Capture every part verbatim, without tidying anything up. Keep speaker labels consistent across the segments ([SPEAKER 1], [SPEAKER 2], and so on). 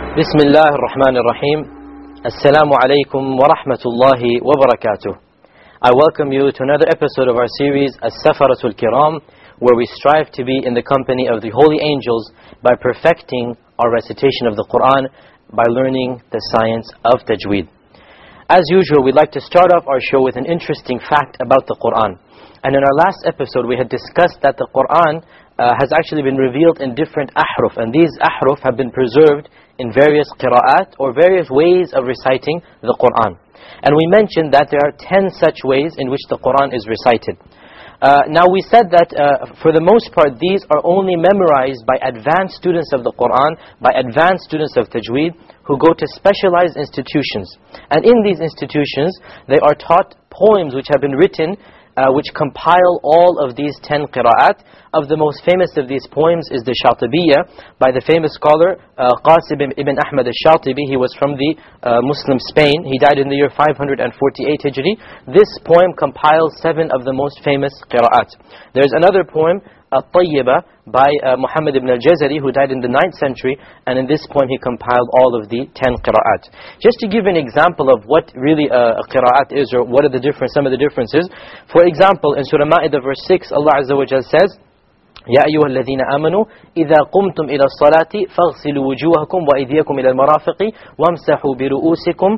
[SPEAKER 1] بسم الله الرحمن الرحيم. Assalamu alaikum wa rahmatullahi wa barakatuh. I welcome you to another episode of our series As-Safaratul Kiram, where we strive to be in the company of the holy angels by perfecting our recitation of the Quran, by learning the science of tajweed. As usual, we'd like to start off our show with an interesting fact about the Quran. And in our last episode, we had discussed that the Quran uh, has actually been revealed in different ahruf, and these ahruf have been preserved in various qira'at or various ways of reciting the Quran. And we mentioned that there are ten such ways in which the Quran is recited. Uh, now we said that uh, for the most part these are only memorized by advanced students of the Quran, by advanced students of tajweed who go to specialized institutions. And in these institutions they are taught poems which have been written uh, which compile all of these ten qira'at. Of the most famous of these poems is the Shatibiyya by the famous scholar uh, Qasim ibn Ahmad al-Shatibi. He was from the uh, Muslim Spain. He died in the year five hundred forty-eight Hijri. This poem compiles seven of the most famous qira'at. There's another poem, At-Tayyiba, by uh, Muhammad ibn al-Jazari, who died in the ninth century, and in this poem he compiled all of the ten qira'at. Just to give an example of what really uh, a qira'at is, or what are the difference, some of the differences. For example, in Surah Ma'idah verse six, Allah Azza wa Jal says, يا أيها الذين آمنوا إذا قمتم إلى الصلاة فاغسلوا وجوهكم وأيديكم إلى المرافق وامسحوا برؤوسكم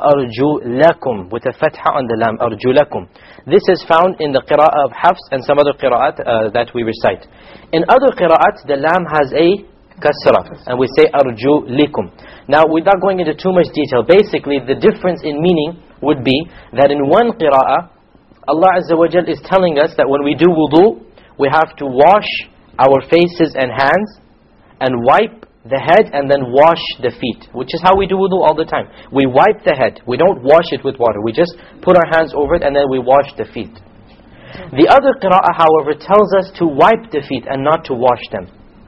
[SPEAKER 1] وأرجلكم, with a fatha on the lam, أرجلكم. This is found in the qira'ah of Hafs and some other qira'at uh, that we recite. In other qira'at the lam has a kasra and we say أرجلكم. Now we're not going into too much detail. Basically the difference in meaning would be that in one qira'ah Allah Azza wa Jal is telling us that when we do wudu we have to wash our faces and hands and wipe the head and then wash the feet, which is how we do wudu all the time. We wipe the head, we don't wash it with water, we just put our hands over it and then we wash the feet. The other qira'ah however tells us to wipe the feet and not to wash them.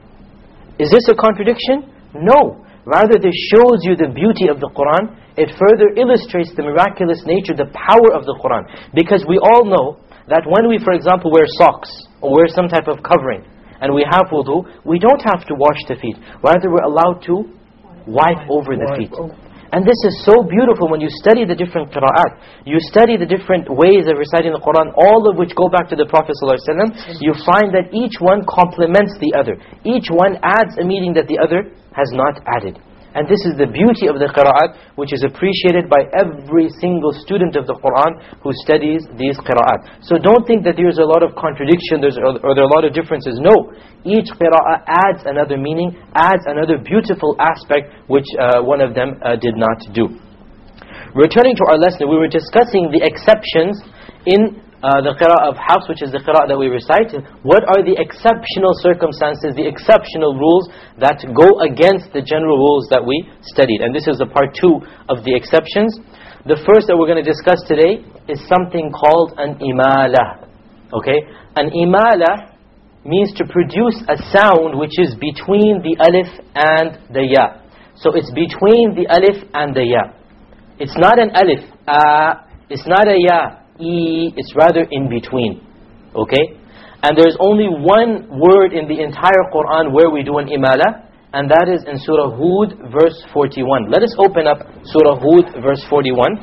[SPEAKER 1] Is this a contradiction? No. Rather this shows you the beauty of the Quran. It further illustrates the miraculous nature, the power of the Quran. Because we all know that when we, for example, wear socks or wear some type of covering and we have wudu, we don't have to wash the feet. Rather we're allowed to wipe over the feet. And this is so beautiful when you study the different qira'at. You study the different ways of reciting the Quran, all of which go back to the Prophet ﷺ. You find that each one complements the other. Each one adds a meaning that the other has not added. And this is the beauty of the qira'at, which is appreciated by every single student of the Quran who studies these qira'at. So don't think that there's a lot of contradiction there's, or, or there are a lot of differences. No. Each qira'ah adds another meaning, adds another beautiful aspect which uh, one of them uh, did not do. Returning to our lesson, we were discussing the exceptions in Uh, the qira'ah of Hafs, which is the qira'ah that we recite. What are the exceptional circumstances, the exceptional rules that go against the general rules that we studied? And this is the part two of the exceptions. The first that we're going to discuss today is something called an imala. Okay? An imala means to produce a sound which is between the alif and the ya. So it's between the alif and the ya. It's not an alif, ah, it's not a ya, E, it's rather in between. Okay? And there's only one word in the entire Quran where we do an imala, and that is in Surah Hud verse forty-one. Let us open up Surah Hud verse forty-one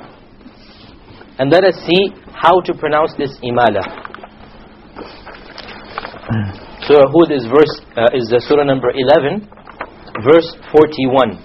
[SPEAKER 1] and let us see how to pronounce this imala. Surah Hud is verse uh, is uh, surah number eleven verse forty-one.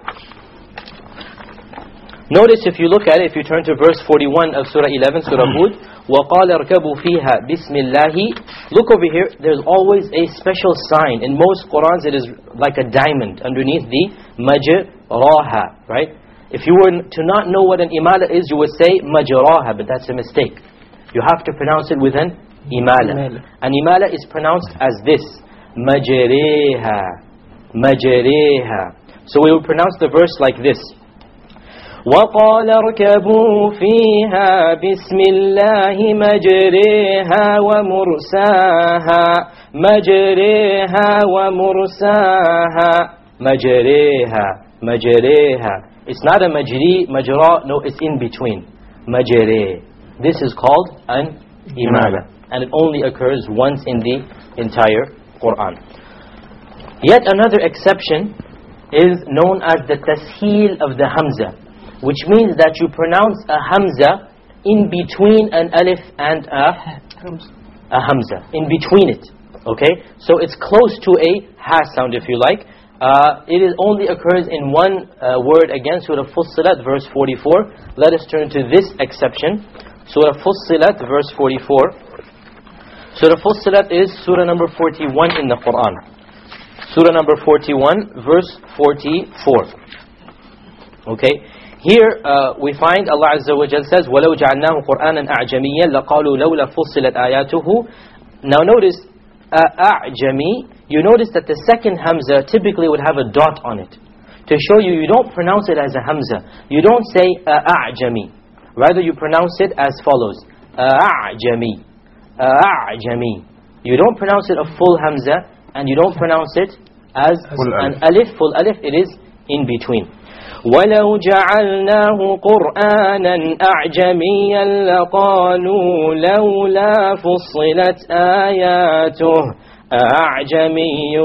[SPEAKER 1] Notice if you look at it, if you turn to verse forty-one of Surah eleven, Surah Hud, وَقَالَ ارْكَبُوا فِيهَا بِسْمِ اللَّهِ. Look over here, there's always a special sign. In most Qurans it is like a diamond underneath the majraha, right? If you were to not know what an imala is, you would say majraha, but that's a mistake. You have to pronounce it with an imala. An imala is pronounced as this, majreha, majreha. So we will pronounce the verse like this. وَقَالَ ارْكَبُوا فِيهَا بِسْمِ اللَّهِ مَجْرِيهَا وَمُرْسَاهَا مَجْرِيهَا وَمُرْسَاهَا مَجْرِيهَا مَجْرِيهَا. It's not a majri, majra, no, it's in between. Majri. This is called an imala. And it only occurs once in the entire Quran. Yet another exception is known as the tasheel of the hamza, which means that you pronounce a hamza in between an alif and a, a hamza, in between it. Okay, so it's close to a ha sound, if you like. Uh, it is only occurs in one uh, word again, Surah Fussilat, verse forty-four. Let us turn to this exception. Surah Fussilat, verse forty-four. Surah Fussilat is Surah number forty-one in the Quran. Surah number forty-one, verse forty-four. Okay, here uh, we find Allah Azza wa Jal says, وَلَوْ جَعَلْنَاهُ قُرْآنًا أَعْجَمِيًّا لَقَالُوا لَوْلَا فُصِّلَتْ آيَاتُهُ. Now notice, أَعْجَمِي, you notice that the second hamza typically would have a dot on it. To show you, you don't pronounce it as a hamza. You don't say أَعْجَمِي. Rather you pronounce it as follows. أَعْجَمِي. أَعْجَمِي. You don't pronounce it a full hamza, and you don't pronounce it as an alif, full alif. It is in between. وَلَوْ جَعَلْنَاهُ قُرْآنًا أَعْجَمِيًّا لَقَالُوا لَوْلَا فُصِّلَتْ آيَاتُهُ أَعْجَمِيٌّ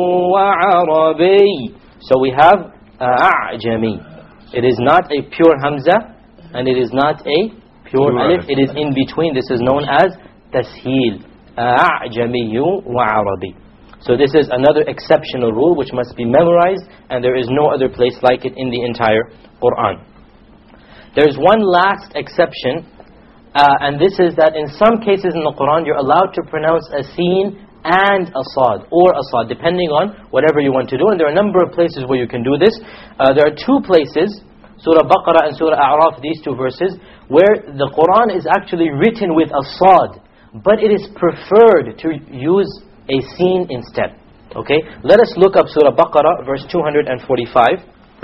[SPEAKER 1] وَعَرَبِيٌّ. So we have أَعْجَمِي. It is not a pure hamza, and it is not a pure alif. It is in between. This is known as tasheel. أَعْجَمِيٌّ وَعَرَبِيٌّ. So this is another exceptional rule which must be memorized, and there is no other place like it in the entire Quran. There is one last exception, uh, and this is that in some cases in the Quran you're allowed to pronounce a sin and a sad, or a sad, depending on whatever you want to do. And there are a number of places where you can do this. Uh, there are two places, Surah Baqarah and Surah A'raf, these two verses, where the Quran is actually written with a sad, but it is preferred to use a sin instead. Okay, let us look up Surah Baqarah, verse two hundred forty-five.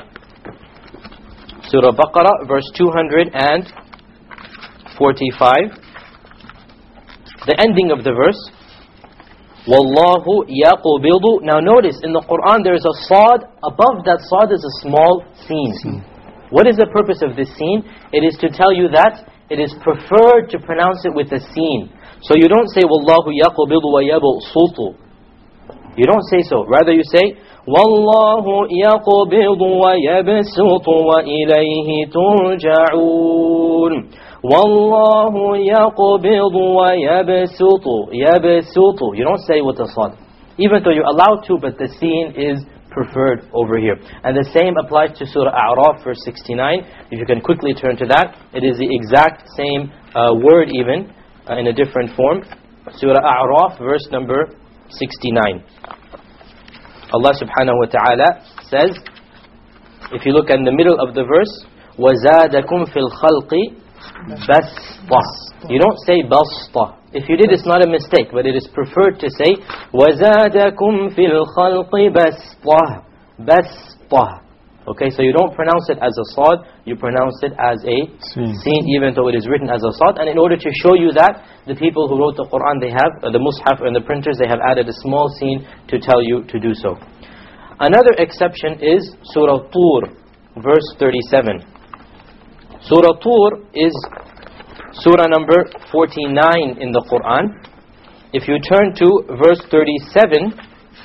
[SPEAKER 1] Surah Baqarah, verse two hundred forty-five. The ending of the verse. Wallahu yaqbidu. Now notice, in the Quran there is a sad. Above that sad is a small sin. What is the purpose of this sin? It is to tell you that it is preferred to pronounce it with a sin. So you don't say Wallahu yaqbidu wa yabsutu. You don't say so. Rather you say Wallahu yaqbidu wa yabsutu wa ilayhi turja'un. Wallahu yaqbidu wa yabsutu. Yabsutu. You don't say with the sad. Even though you're allowed to, but the sin is preferred over here. And the same applies to Surah A'raf, verse sixty-nine. If you can quickly turn to that, it is the exact same uh, word even. Uh, in a different form. Surah A'raf, verse number sixty-nine. Allah subhanahu wa ta'ala says, if you look in the middle of the verse, وَزَادَكُمْ فِي الْخَلْقِ بَسْطَةً. You don't say بَسْطَةً. If you did, it's not a mistake, but it is preferred to say وَزَادَكُمْ فِي الْخَلْقِ بَسْطَةً. بَسْطَةً. Okay, so you don't pronounce it as a sad, you pronounce it as a sin, even though it is written as a sad. And in order to show you that, the people who wrote the Quran, they have, uh, the mushaf and the printers, they have added a small sin to tell you to do so. Another exception is Surah Tur, verse thirty-seven. Surah Tur is Surah number forty-nine in the Quran. If you turn to verse thirty-seven,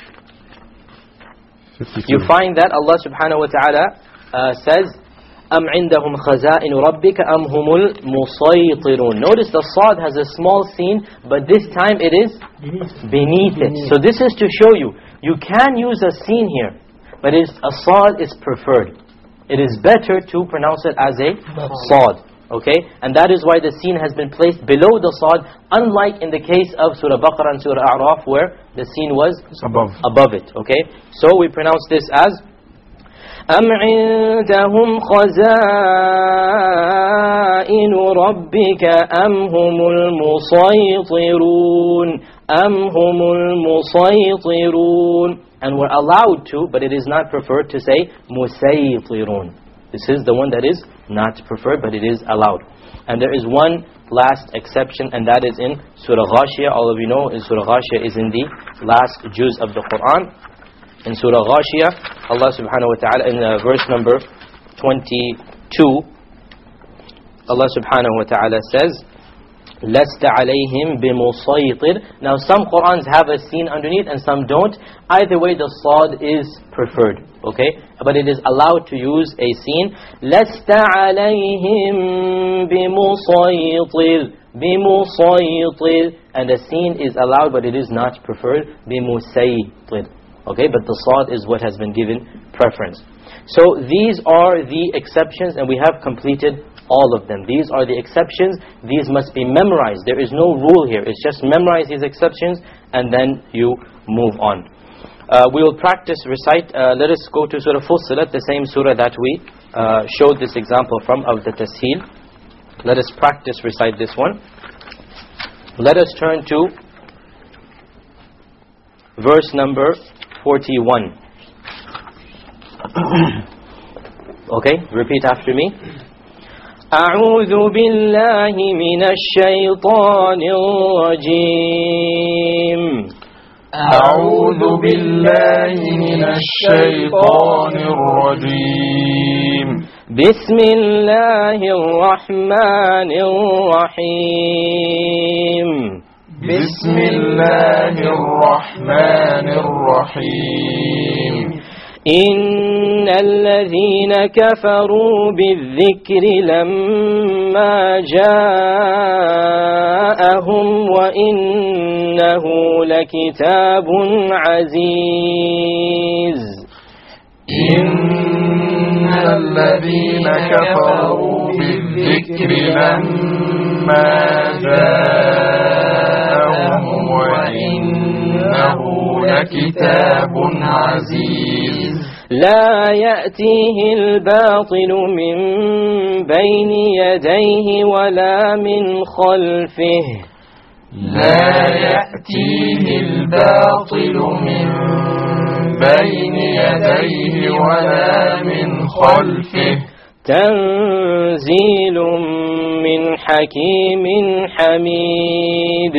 [SPEAKER 1] you find that Allah subhanahu wa ta'ala uh, says, أَمْ عِنْدَهُمْ خَزَائِنُ رَبِّكَ أَمْ هُمُ الْمُصَيْطِرُونَ. Notice the sad has a small sin, but this time it is beneath it. So this is to show you, you can use a sin here, but it's, a sad is preferred. It is better to pronounce it as a sad. Okay, and that is why the sin has been placed below the sad, unlike in the case of Surah Baqarah and Surah A'raf, where the sin was
[SPEAKER 2] above
[SPEAKER 1] above it. Okay, so we pronounce this as أَمْ عِنْدَهُمْ خَزَائِنُ رَبِّكَ أَمْ هُمُ الْمُصَيْطِرُونَ أَمْ هُمُ الْمُصَيْطِرُونَ. And we're allowed to, but it is not preferred to say مُسَيْطِرُونَ. This is the one that is not preferred, but it is allowed. And there is one last exception, and that is in Surah Ghashiyah. All of you know, in Surah Ghashiyah is in the last juz of the Quran. In Surah Ghashiyah, Allah subhanahu wa ta'ala, in uh, verse number twenty-two, Allah subhanahu wa ta'ala says, لَسْتَ عَلَيْهِمْ بِمُصَيْطِرٍ. Now some Qur'ans have a sin underneath and some don't. Either way the sad is preferred. Okay? But it is allowed to use a sin. لَسْتَ عَلَيْهِمْ بِمُصَيْطِرٍ. بِمُصَيْطِرٍ. And the sin is allowed but it is not preferred. بِمُسَيْطِرٍ. Okay? But the sad is what has been given preference. So these are the exceptions and we have completed all of them. These are the exceptions. These must be memorized. There is no rule here. It's just memorize these exceptions and then you move on. Uh, we will practice, recite. Uh, let us go to Surah Fussilat, the same surah that we uh, showed this example from, of the Tasheel. Let us practice, recite this one. Let us turn to verse number forty-one. Okay, repeat after me. أعوذ بالله من الشيطان الرجيم.
[SPEAKER 2] أعوذ بالله من الشيطان الرجيم.
[SPEAKER 1] بسم الله الرحمن الرحيم.
[SPEAKER 2] بسم الله الرحمن الرحيم.
[SPEAKER 1] إن الذين كفروا بالذكر لما جاءهم وإنه لكتاب عزيز.
[SPEAKER 2] إن الذين كفروا بالذكر لما جاءهم وإنه لكتاب عزيز.
[SPEAKER 1] لا يأتيه الباطل من بين يديه ولا من خلفه.
[SPEAKER 2] لا يأتيه الباطل من بين يديه ولا من خلفه.
[SPEAKER 1] تنزيل من حكيم حميد.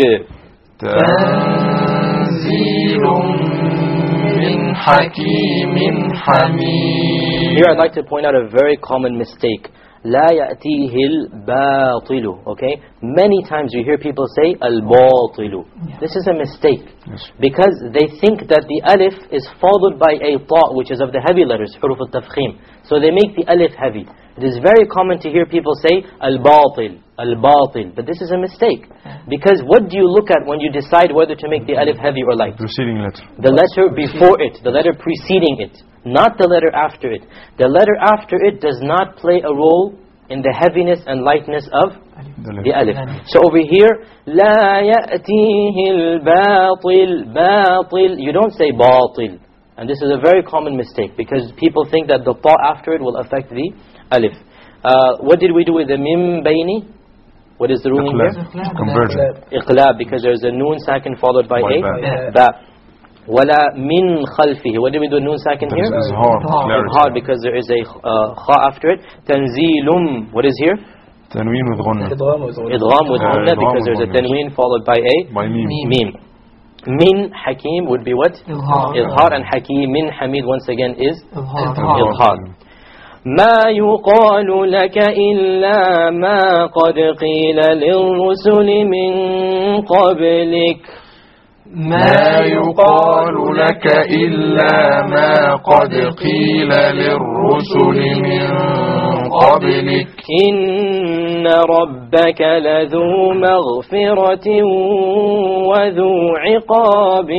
[SPEAKER 2] تنزيل من حكيم حميد.
[SPEAKER 1] Here I'd like to point out a very common mistake. لا يأتيه الباطل. Okay? Many times you hear people say الباطل. This is a mistake. Yes. Because they think that the alif is followed by a ta, which is of the heavy letters, حروف التفخيم. So they make the alif heavy. It is very common to hear people say al-batil, al-batil. But this is a mistake. Because what do you look at when you decide whether to make the alif heavy or light?
[SPEAKER 2] Preceding letter.
[SPEAKER 1] The letter before it, the letter preceding it, not the letter after it. The letter after it does not play a role in the heaviness and lightness of the alif. So over here, la ya'tihi al-batil, batil. You don't say batil. And this is a very common mistake because people think that the ta after it will affect the alif. Uh, what did we do with the mim bayni? What is the ruling here?
[SPEAKER 2] Conversion.
[SPEAKER 1] Iqlab, because there is a noon sakin followed by a ba. Wala min khalfihi. What did we do with noon sakin here? Izhar, because there is a uh, kha after it. Tanzilum. What is here?
[SPEAKER 2] Tanween with ghunna.
[SPEAKER 1] Idgham with ghunna, because there is a tanween followed by a mim. Min hakim would be what? Izhar. And hakim min hamid once again is izhar. ما يقال لك إلا ما قد قيل للرسل من قبلك.
[SPEAKER 2] ما يقال لك إلا ما قد قيل للرسل من قبلك.
[SPEAKER 1] إن ربك لذو مغفرة وذو عقاب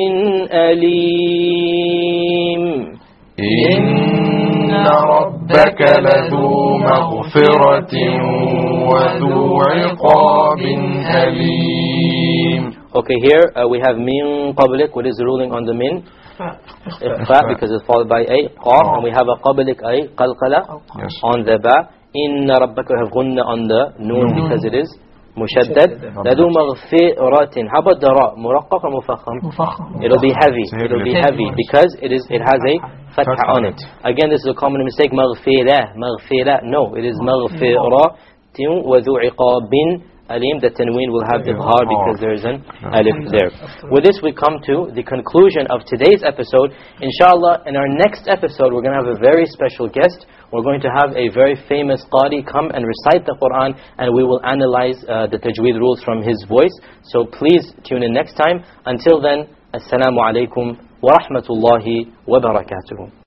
[SPEAKER 1] أليم.
[SPEAKER 2] إن ربك لذو مغفرة وذو عقاب أليم.
[SPEAKER 1] Okay, here uh, we have min qablik. What is the ruling on the min? Ikhfa, because it's followed by a qaf, and we have a qablik a qalqala on the ba. Inna rabbaka, have ghunna on the noon because it is mushaddad. Ladu maghfiratin. How about the ra? Muraqqaq or mufakham? It'll be heavy. It'll be heavy because it is. It has a fatha on it. Again, this is a common mistake. Maghfirah, maghfirah. No, it is maghfiratin wa dhu iqabin Alim, the tanween will have idghar because there is an alif there. With this we come to the conclusion of today's episode. Inshallah, in our next episode we're going to have a very special guest. We're going to have a very famous qari come and recite the Quran, and we will analyze uh, the tajweed rules from his voice. So please tune in next time. Until then, Assalamu alaikum wa rahmatullahi wa barakatuh.